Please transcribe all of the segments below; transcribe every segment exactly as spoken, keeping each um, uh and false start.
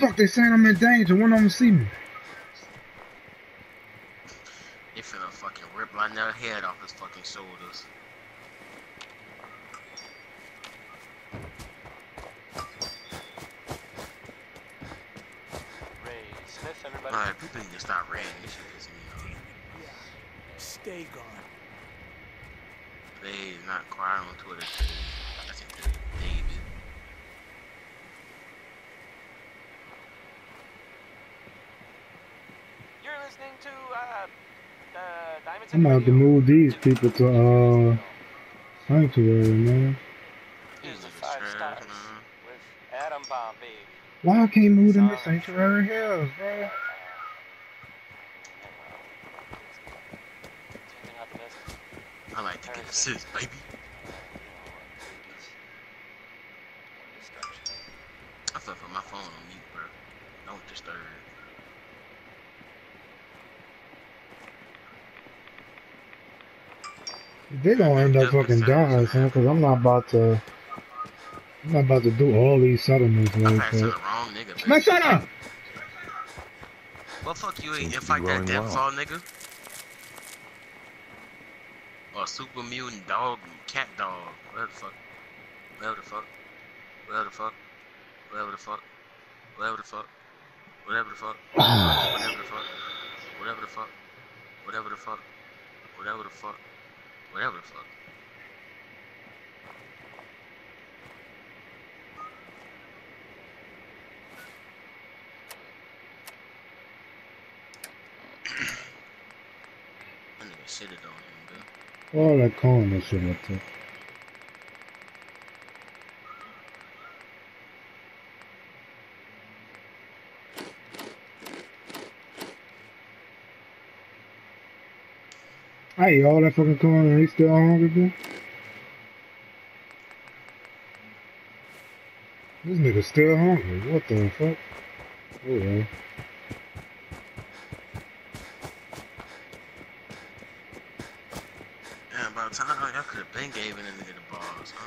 Fuck, they saying I'm in danger. One of them see me. They finna fucking rip my nut head off his fucking shoulders. Ray Smith, everybody. Alright, people need to stop ranting. This shit pisses me off. Yeah. Stay gone. Please, not cry on Twitter today. I said David. You're listening to uh, uh Diamond I'm gonna have to move these people to uh Sanctuary, man. Here's the five stars with Adam Bomb, baby. Why I can't move them to Sanctuary Hills, bro? I like to get assists, baby. I fell for my phone on mute, bro. Don't disturb. They gonna end up fucking dying, son, because I'm not about to. I'm not about to do all these settlements like that. that. Wrong nigga, Man, shut up! Well, fuck you, ain't fight that Deathfall nigga. Or super mutant dog, cat dog, whatever the fuck, whatever the fuck, whatever the fuck, whatever the fuck, whatever the fuck, whatever the fuck, whatever the fuck, whatever the fuck, whatever the fuck, whatever the fuck, whatever the fuck. That nigga shitted on him, bro. All that corn and shit up there. I ate all that fucking corn and he still hungry, bro? This nigga still hungry. What the fuck? Oh, yeah. Damn, by the time y'all could have been giving a nigga the balls, huh?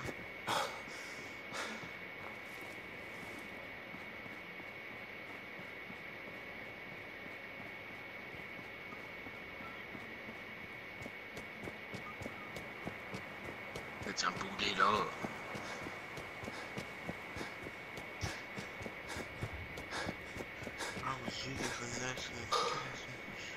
Bitch, I'm booted up. I was shooting for national education.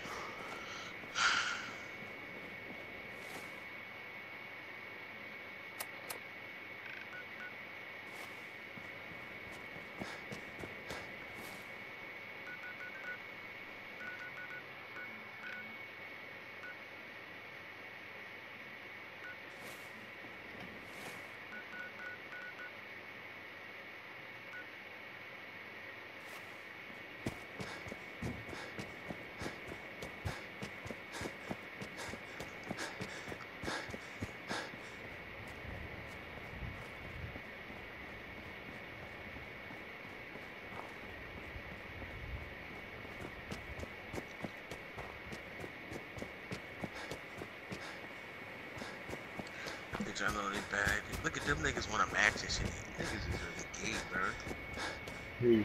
Bitch, I know they bad. Look at them niggas want to match this shit. Niggas is really gay, bro. Hmm.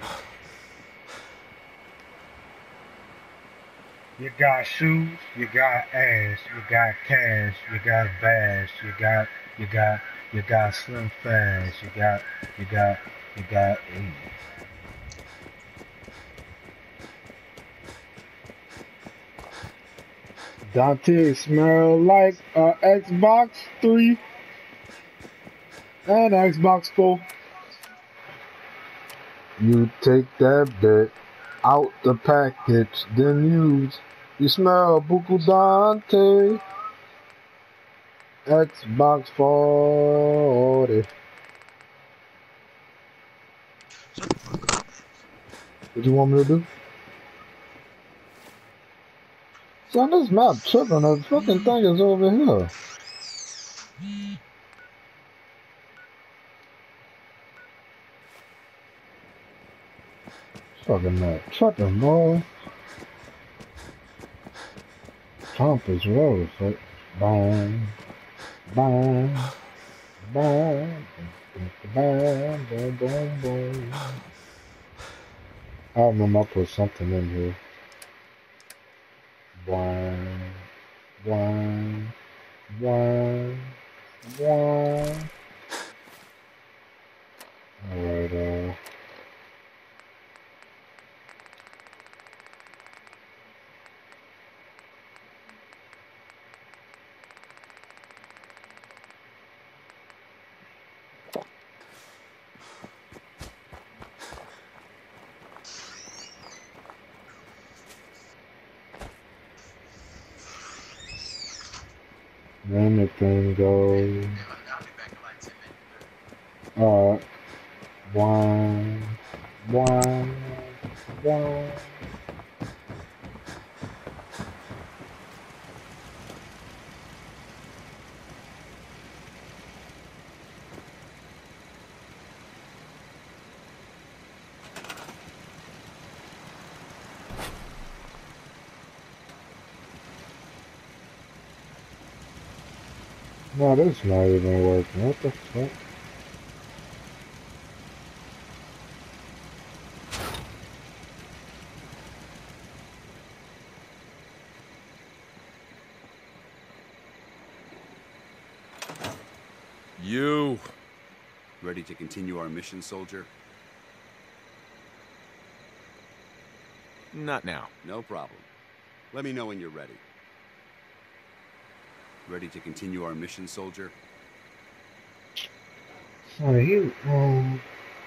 You got shoes, you got ass, you got cash, you got bass, you got, you got, you got slim fast, you got, you got, you got, hey. Dante smell like uh, Xbox three and Xbox four. You take that bit out the package, then use. You smell Buku Dante. Xbox forty. What you want me to do? Son, this map tripping. The fucking thing is over here. Fucking map tripping, boy. Compass Road, fuck. Boom. Boom. Boom. Boom. Boom. Boom. Boom. I remember I put something in here. One, one, one, one. Alright, uh. Then the thing goes. Alright. One, one, one. No, that's not even working. What the fuck? You. Ready to continue our mission, soldier? Not now. No problem. Let me know when you're ready. Ready to continue our mission, soldier? Oh, you, um,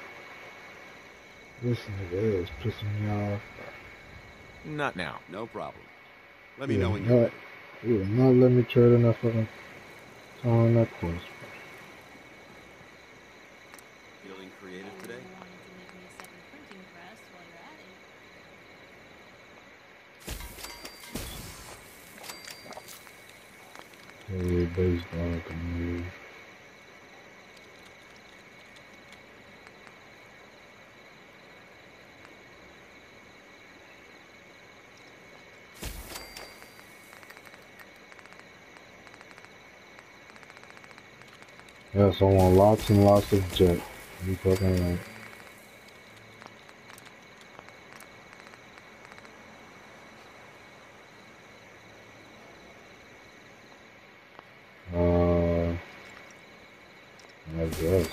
this nigga is pissing me off. Not now. No problem. Let me Yeah, know when you're not, ready. you will not let me trade enough fucking time on that course. Feeling creative today? Hey, base dog can move. Yes, I want lots and lots of jet. You fucking right. Uh, I guess.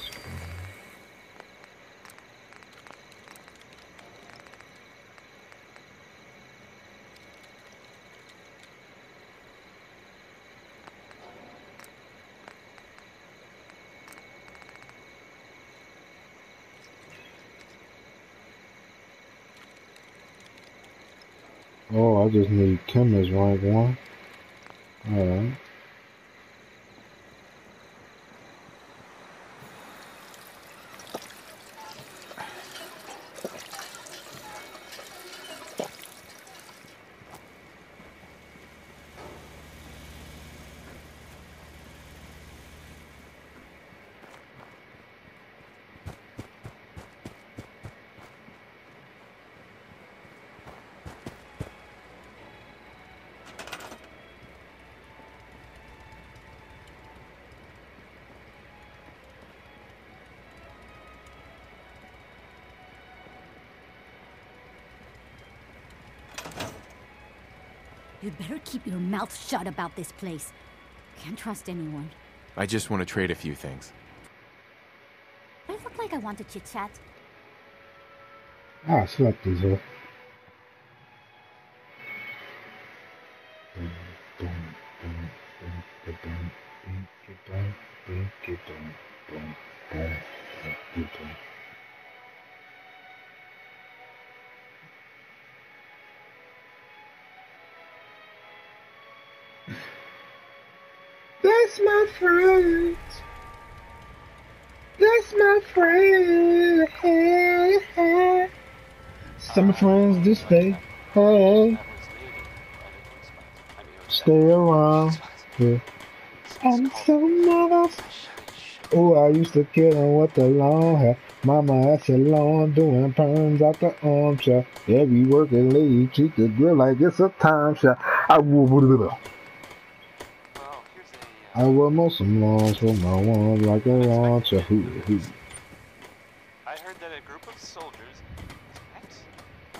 Oh, I just need chemist rank one. Alright. You'd better keep your mouth shut about this place. Can't trust anyone. I just want to trade a few things. Do I look like I want to chit-chat? Ah, I slept these up. That's my friend. That's my friend. Some friends to stay. Hey, stay around. Yeah. I'm so nervous. Oh, I used to kill him with the long hair. Mama had a long doing perms out the armchair. Every working lady treat the grill like it's a timeshare. I would. I wear some lawns for my one like a launcher. Hoo, hoo. I heard that a group of soldiers. What?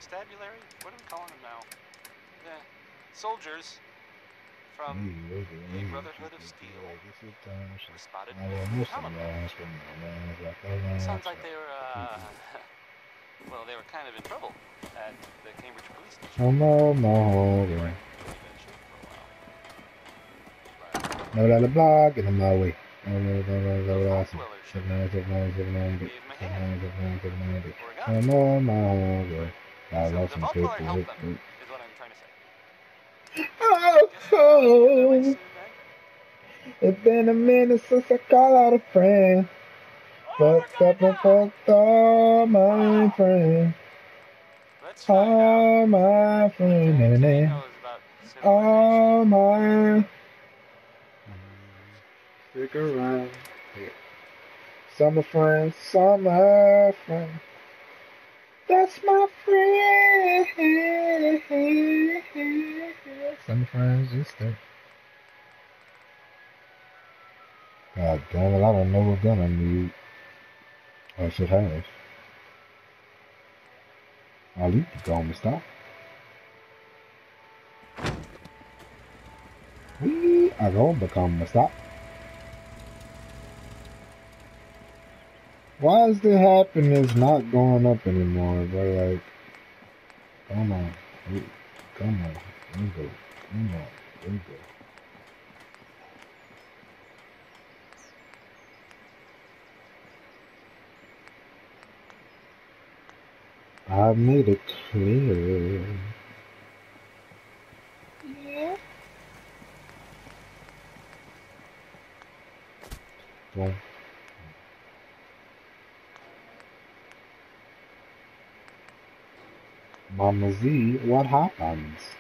constabulary? What are we calling them now? The soldiers from the Brotherhood of Steel were spotted with Helmet. Sounds like they were, uh, well, they were kind of in trouble at the Cambridge police station. I'm on my They were way. in pretty bad shape for a while. No, let the block get in my way. No, no, no, no, no, The no. Vault Dwellers showed Seven nine, up. seven nine, seven nine, Gave him a seven hand. nine, seven nine, seven nine. Or a gun. I'm on my way. I So lost the some Vault Dweller paper. helped them, is what I'm trying to say. Oh, Guess we'll probably hear their voice oh. soon then. It's been a minute since I called out a friend. Fucked up and fucked all my friends. Let's find out. All my friends. James, And he then knows about civilization. all my. Stick around. Summer friends, summer friends. That's my friend. Summer friends, just stay. God damn it, I don't know what gun I need. I should have. I'll leave the gun, stop. Wee, I go become a stop. Why is the happiness not going up anymore, bro? Like, come on. Come on. Let's go. Come on. Let's go. I made it clear. Yeah. Well, Mama Z, what happens?